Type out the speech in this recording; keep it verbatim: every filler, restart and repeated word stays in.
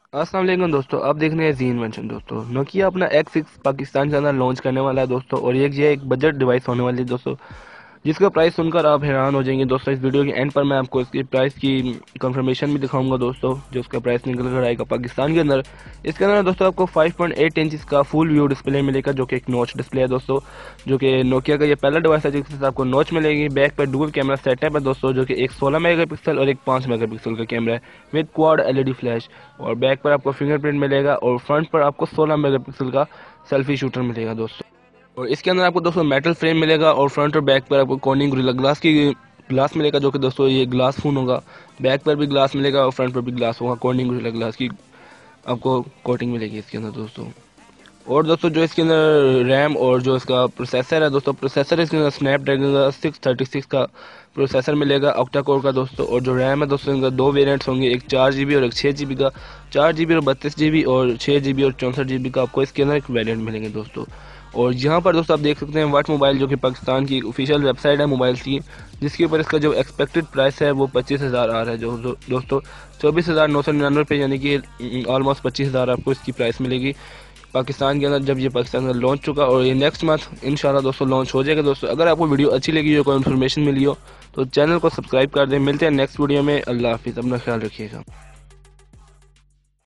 अस्सलाम वालेकुम दोस्तों, अब देखने हैं जी इन्वेंशन। दोस्तों नोकिया अपना एक्स सिक्स पाकिस्तान के अंदर लॉन्च करने वाला है दोस्तों, और ये ये एक बजट डिवाइस होने वाली है दोस्तों, जिसका प्राइस सुनकर आप हैरान हो जाएंगे दोस्तों। इस वीडियो के एंड पर मैं आपको इसकी प्राइस की कंफर्मेशन भी दिखाऊंगा दोस्तों, जो उसका प्राइस निकल कर आएगा पाकिस्तान के अंदर। इसके अंदर दोस्तों आपको फाइव पॉइंट एट इंच का फुल व्यू डिस्प्ले मिलेगा, जो कि एक नॉच डिस्प्ले है दोस्तों, जो कि नोकिया का ये पहला डिवाइस है जिसके साथ आपको नॉच मिलेगी। बैक पर डुअल कैमरा सेटअप है दोस्तों, जो कि एक सोलह मेगापिक्सल और एक पाँच मेगापिक्सल का कैमरा है विद क्वाड एलईडी फ्लैश। और बैक पर आपको फिंगरप्रिंट मिलेगा, और फ्रंट पर आपको सोलह मेगापिक्सल का सेल्फी शूटर मिलेगा दोस्तों। और इसके अंदर आपको दोस्तों मेटल फ्रेम मिलेगा, और फ्रंट और बैक पर आपको कॉर्निंग गोरिल्ला ग्लास की ग्लास मिलेगा, जो कि दोस्तों ये ग्लास फोन होगा। बैक पर भी ग्लास मिलेगा और फ्रंट पर भी ग्लास होगा, कॉर्निंग गोरिल्ला ग्लास की आपको कोटिंग मिलेगी इसके अंदर दोस्तों। और दोस्तों जो इसके अंदर रैम और जो इसका प्रोसेसर है दोस्तों, प्रोसेसर इसके अंदर स्नैपड्रैगन का सिक्स थर्टी सिक्स का प्रोसेसर मिलेगा ऑक्टा कोर का दोस्तों। और जो रैम है दोस्तों, इनका दो वेरिएंट्स होंगे, एक चार जी बी और एक छः जी बी का। चार जी बी और बत्तीस जी बी और छः जी बी और चौंसठ जी बी का आपको इसके अंदर एक वेरिएंट मिलेंगे दोस्तों। और यहाँ पर दोस्तों आप देख सकते हैं वाट मोबाइल, जो कि पाकिस्तान की ऑफिशियल वेबसाइट है मोबाइल की, जिसके ऊपर इसका जो एक्सपेक्टेड प्राइस है वो पच्चीस हज़ार आ रहा है जो दो, दोस्तों चौबीस हज़ार नौ सौ निन्यानवे रुपये, यानी कि ऑलमोस्ट पच्चीस हज़ार आपको इसकी प्राइस मिलेगी पाकिस्तान के अंदर, जब ये पाकिस्तान में लॉन्च चुका। और ये नेक्स्ट मंथ इंशाल्लाह दोस्तों लॉन्च हो जाएगा दोस्तों। अगर आपको वीडियो अच्छी लगी हो, कोई इन्फॉर्मेशन मिली हो, तो चैनल को सब्सक्राइब कर दें। मिलते हैं नेक्स्ट वीडियो में। अल्लाह हाफिज़, अपना ख्याल रखिएगा।